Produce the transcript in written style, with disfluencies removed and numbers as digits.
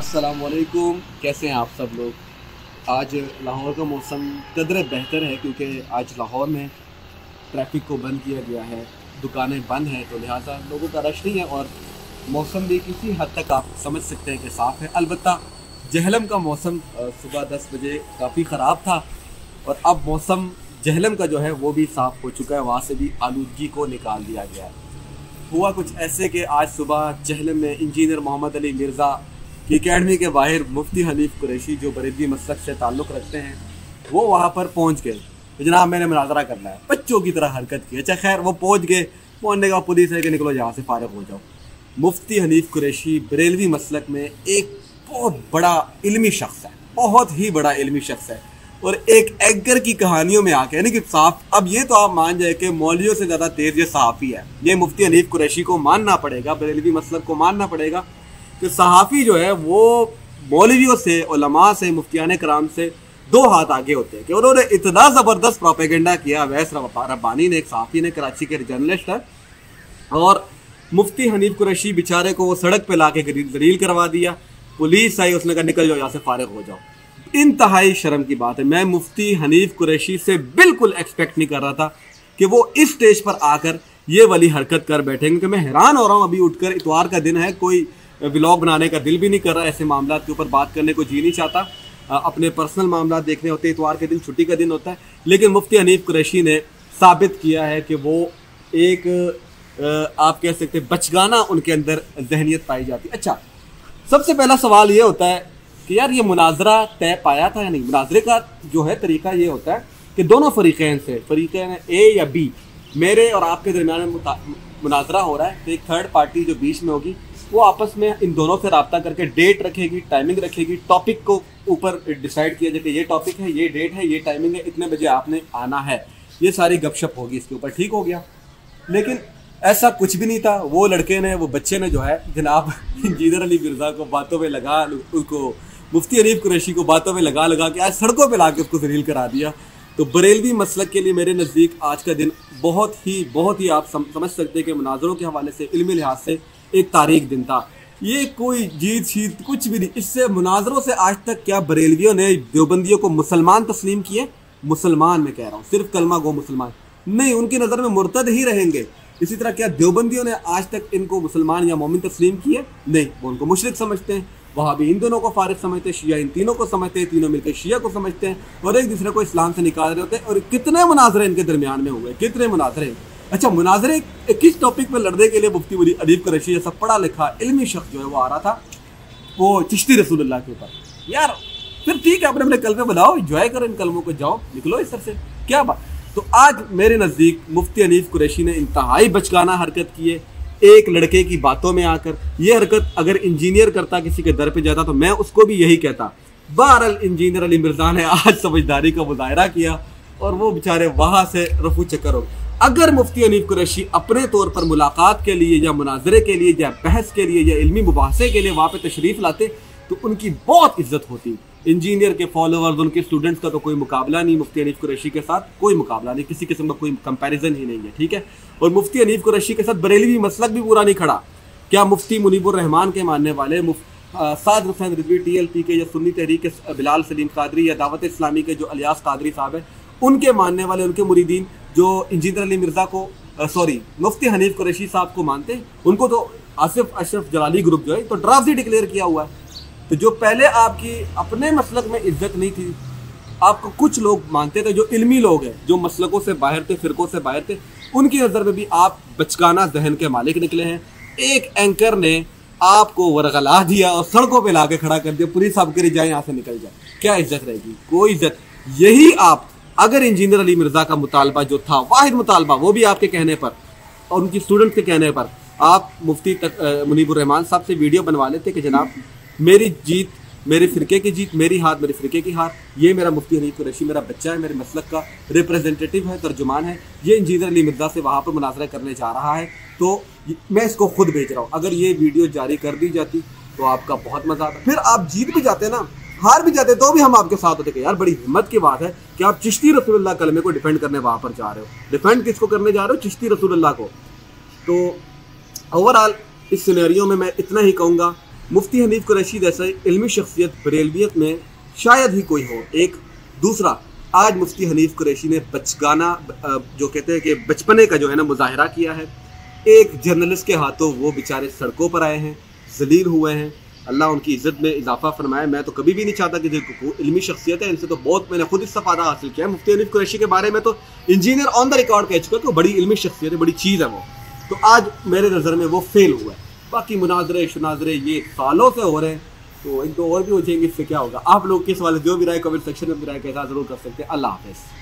अस्सलामुअलैकुम, कैसे हैं आप सब लोग। आज लाहौर का मौसम कदरे बेहतर है क्योंकि आज लाहौर में ट्रैफिक को बंद किया गया है, दुकानें बंद हैं, तो लिहाजा लोगों का रश नहीं है और मौसम भी किसी हद तक आप समझ सकते हैं कि साफ़ है। अलबत्ता जहलम का मौसम सुबह 10 बजे काफ़ी ख़राब था और अब मौसम जहलम का जो है वो भी साफ़ हो चुका है, वहाँ से भी आलूदगी को निकाल दिया गया है। हुआ कुछ ऐसे कि आज सुबह जहलम में इंजीनियर मोहम्मद अली मिर्ज़ा की अकेडमी के बाहर मुफ्ती हनीफ कुरैशी जो बरेलवी मसलक से ताल्लुक़ रखते हैं वो वहाँ पर पहुँच गए। तो जनाब मैंने मुनाजरा करना है, बच्चों की तरह हरकत की। अच्छा खैर वो पहुँच गए, पहुँचने का पुलिस है कि निकलो यहाँ से फारिग हो जाओ। मुफ्ती हनीफ कुरैशी बरेलवी मसलक में एक बहुत बड़ा इल्मी शख्स है, बहुत ही बड़ा इल्मी शख्स है और एक एंकर की कहानियों में आके यानी कि साफ, अब ये तो आप मान जाए कि मौलवियों से ज़्यादा तेज़ ये सहाफ़ी है। ये मुफ्ती हनीफ कुरैशी को मानना पड़ेगा, बरेलवी मसलक को मानना पड़ेगा कि सहाफ़ी जो है वो मौलवियों से, उलमा से, मुफ्तियान कराम से 2 हाथ आगे होते हैं कि उन्होंने इतना ज़बरदस्त प्रोपेगेंडा किया। अवैस रब्बानी ने, एक सहाफ़ी ने, कराची के जर्नलिस्ट है, और मुफ्ती हनीफ कुरैशी बेचारे को वो सड़क पे ला के जलील करवा दिया। पुलिस आई, उसने कहा निकल जाओ यहाँ से, फारिग हो जाओ। इंतहाई शर्म की बात है। मैं मुफ्ती हनीफ कुरैशी से बिल्कुल एक्सपेक्ट नहीं कर रहा था कि वो इस स्टेज पर आकर ये वाली हरकत कर बैठेंगे, कि मैं हैरान हो रहा हूँ। अभी उठकर, इतवार का दिन है, कोई व्लॉग बनाने का दिल भी नहीं कर रहा, ऐसे मामला के ऊपर बात करने को जी नहीं चाहता, अपने पर्सनल मामला देखने होते, इतवार के दिन छुट्टी का दिन होता है। लेकिन मुफ्ती हनीफ कुरैशी ने साबित किया है कि वो एक आप कह सकते हैं बचगाना उनके अंदर जहनीत पाई जाती है। अच्छा, सबसे पहला सवाल ये होता है कि यार ये मुनाजरा तय पाया था या नहीं। मुनाजरे का जो है तरीका ये होता है कि दोनों फरीक़ैन से, फरीक़ैन ए या बी, मेरे और आपके दरमियान मुनाजरा हो रहा है, तो एक थर्ड पार्टी जो बीच में होगी वो आपस में इन दोनों से रब्ता करके डेट रखेगी, टाइमिंग रखेगी, टॉपिक को ऊपर डिसाइड किया जाए कि ये टॉपिक है, ये डेट है, ये टाइमिंग है, इतने बजे आपने आना है। ये सारी गपशप होगी इसके ऊपर, ठीक हो गया। लेकिन ऐसा कुछ भी नहीं था। वो लड़के ने, वो बच्चे ने जो है जनाब इंजीनियर अली मिर्ज़ा को बातों में लगा, उसको मुफ्ती हनीफ कुरैशी को बातों में लगा लगा के आज सड़कों पे ला के उसको जलील करा दिया। तो बरेलवी मसलक के लिए मेरे नज़दीक आज का दिन बहुत ही आप समझ सकते हैं कि मुनाजरों के हवाले से, इल्मी लिहाज से एक तारीख दिन था। ये कोई जीत शीत कुछ भी नहीं। इससे मुनाजरों से आज तक क्या बरेलवियों ने देवबंदियों को मुसलमान तस्लीम किए? मुसलमान मैं कह रहा हूँ, सिर्फ कलमा गो मुसलमान नहीं, उनकी नज़र में मुर्तद ही रहेंगे। इसी तरह क्या देवबंदियों ने आज तक इनको मुसलमान या मोमिन तस्लीम किए? नहीं, वो उनको मुशरिक समझते हैं। वहाँ भी इन दोनों को फारिग समझते हैं, शिया इन तीनों को समझते हैं, तीनों मिलकर शिया को समझते हैं और एक दूसरे को इस्लाम से निकाल रहे होते हैं। और कितने मुनाजरे इनके दरमियान में हुए, कितने मुनाजरे। अच्छा, मुनाजरे किस टॉपिक पर लड़ने के लिए मुफ्ती हनीफ कुरैशी जैसा पढ़ा लिखा इल्मी शख्स जो है वो आ रहा था, वो चिश्ती रसूलुल्लाह के ऊपर। यार फिर ठीक है, अपने अपने कलमे बनाओ, इंजॉय करो इन कलमों को, जाओ निकलो इस तरह से, क्या बात। तो आज मेरे नज़दीक मुफ्ती हनीफ कुरैशी ने इंतहाई बचकाना हरकत की है एक लड़के की बातों में आकर। ये हरकत अगर इंजीनियर करता, किसी के दर पे जाता, तो मैं उसको भी यही कहता। बहरहाल इंजीनियर अली मिर्ज़ा ने आज समझदारी का मुजाहरा किया और वो बेचारे वहाँ से रफू चक्कर हो। अगर मुफ्ती हनीफ कुरैशी अपने तौर पर मुलाकात के लिए या मुनाजरे के लिए या बहस के लिए या इल्मी मुबाहसे के लिए वहाँ पे तशरीफ़ लाते तो उनकी बहुत इज्जत होती। इंजीनियर के फॉलोअर्स, उनके स्टूडेंट्स का तो कोई मुकाबला नहीं मुफ्ती हनीफ कुरैशी के साथ, कोई मुकाबला नहीं, किसी किस्म का कोई कंपैरिजन ही नहीं है, ठीक है। और मुफ्ती हनीफ कुरैशी के साथ बरेलवी मसलक भी पूरा नहीं खड़ा। क्या मुफ्ती मुनीबुर रहमान के मानने वाले, साद हुसैन रिजवी TLP के, या सुन्नी तहरीक के बिलाल सलीम कादरी, या दावत इस्लामी के जो अलियास कादरी साहब है, उनके मानने वाले, उनके मुरीदीन जो इंजीनियर अली मिर्ज़ा को मुफ्ती हनीफ कुरैशी साहब को मानते हैं, उनको तो आसिफ अशरफ जलाली ग्रुप जो है तो ड्राफ्ट डिक्लेयर किया हुआ है। तो जो पहले आपकी अपने मसलक में इज्जत नहीं थी, आपको कुछ लोग मानते थे जो इल्मी लोग हैं, जो मसलकों से बाहर थे, फिरकों से बाहर थे, उनकी नज़र में भी आप बचकाना जहन के मालिक निकले हैं। एक एंकर ने आपको वरगला दिया और सड़कों पे ला के खड़ा कर दिया, पुलिस आपके जाए, यहाँ से निकल जाए, क्या इज्जत रहेगी? कोई इज्जत। यही आप अगर इंजीनियर अली मिर्ज़ा का मुतालबा जो था, वाहिद मुतालबा, वो भी आपके कहने पर और उनकी स्टूडेंट के कहने पर, आप मुफ्ती मुनीबुर रहमान साहब से वीडियो बनवा लेते कि जनाब मेरी जीत मेरे फ़िरके की जीत, मेरी हार मेरे फ़िरके की हार, ये मेरा मुफ्ती हनीफ कुरैशी मेरा बच्चा है, मेरे मसलक का रिप्रेजेंटेटिव है, तर्जुमान है, ये इंजीनियर अली मिर्ज़ा से वहाँ पर मुनाजरा करने जा रहा है, तो मैं इसको खुद भेज रहा हूँ। अगर ये वीडियो जारी कर दी जाती तो आपका बहुत मज़ा आता। फिर आप जीत भी जाते ना, हार भी जाते तो भी हम आपके साथ होते कि यार बड़ी हिम्मत की बात है कि आप चिश्ती रसूलुल्लाह कलमे को डिफेंड करने वहाँ पर जा रहे हो। डिफेंड किसको करने जा रहे हो? चिश्ती रसूलुल्लाह को। तो ओवरऑल इस सिनेरियो में मैं इतना ही कहूँगा, मुफ्ती हनीफ कुरैशी जैसे इल्मी शख्सियत बरेलवियत में शायद ही कोई हो। एक दूसरा, आज मुफ्ती हनीफ कुरैशी ने बचगाना जो कहते हैं कि बचपने का जो है ना मुजाहरा किया है। एक जर्नलिस्ट के हाथों वो बेचारे सड़कों पर आए हैं, जलील हुए हैं। अल्लाह उनकी इज़्ज़त में इजाफा फरमाए। मैं तो कभी भी नहीं चाहता कि जो इल्मी शख्सियत है इनसे तो बहुत मैंने खुद इस्तेफादा हासिल किया है। मुफ्ती हनीफ कुरैशी के बारे में तो इंजीनियर ऑन द रिकॉर्ड कह चुका है कि बड़ी इल्मी शख्सियत है, बड़ी चीज़ है वो। तो आज मेरे नज़र में वो फेल हुआ है। बाकी मुनाजरे शनाजरे ये सालों से हो रहे हैं, तो एक दो और भी हो जाएंगे, इससे क्या होगा। आप लोग किस वाले जो भी राय कमेंट सेक्शन में अपनी राय के साथ जरूर कर सकते हैं। अल्लाह हाफ़िज़।